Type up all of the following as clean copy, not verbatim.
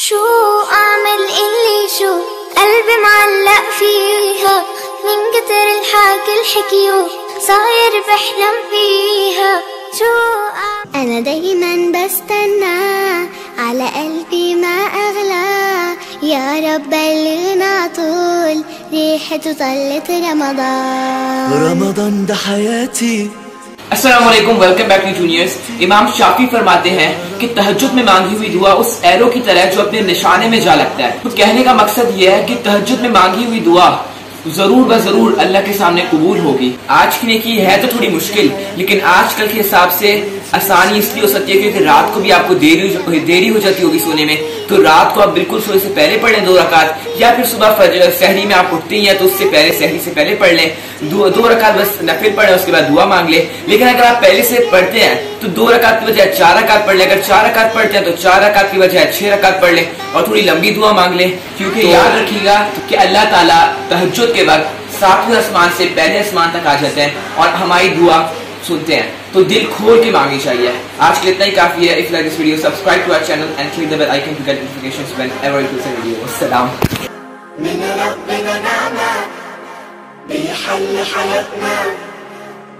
شو أعمل اللي شو قلبي معلق فيها من كتر الحكي الحكيو صاير بحلم فيها. شو أنا دايما بستنى على قلبي ما أغلى يا رب بلغنا طول ريحته طلت रमदान दा हयाती। अस्सलामुअलैकुम, वेलकम बैक टू जूनियर्स। इमाम शाफी फरमाते हैं कि तहज्जुद में मांगी हुई दुआ उस एरो की तरह जो अपने निशाने में जा लगता है। तो कहने का मकसद यह है कि तहज्जुद में मांगी हुई दुआ जरूर ब जरूर अल्लाह के सामने कबूल होगी। आज की नेकी है तो थोड़ी मुश्किल, लेकिन आजकल के हिसाब से आसानी इसलिए हो सकती है क्योंकि रात को भी आपको देरी हो जाती होगी सोने में। तो रात को आप बिल्कुल सोने से पहले पढ़ लें 2 रकात, या फिर सुबह सहरी में आप उठते ही हैं तो उससे पहले सहरी से पहले पढ़ लें 2 रकात, बस नफिल पढ़ लें, उसके बाद दुआ मांग लें। लेकिन अगर आप पहले से पढ़ते हैं तो 2 रकात की बजाय 4 रकात पढ़ लें। अगर 4 रकात पढ़ते हैं तो 4 रकात की बजाय 6 रकात पढ़ लें और थोड़ी लंबी दुआ मांग लें, क्योंकि याद रखिएगा कि अल्लाह ताला तहज्जुद के वक्त 7वें आसमान से पहले आसमान तक आ जाते हैं और हमारी दुआ सुनते हैं। तो दिल खोल के मांगनी चाहिए। आज के लिए इतना ही काफी है। If you like this video, subscribe to our channel and click the bell icon to get notifications whenever we post a video. अस्सलाम। من ربنا نعمة بيحل حياتنا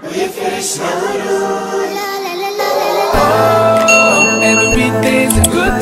ويفرش ورود. Every day's a good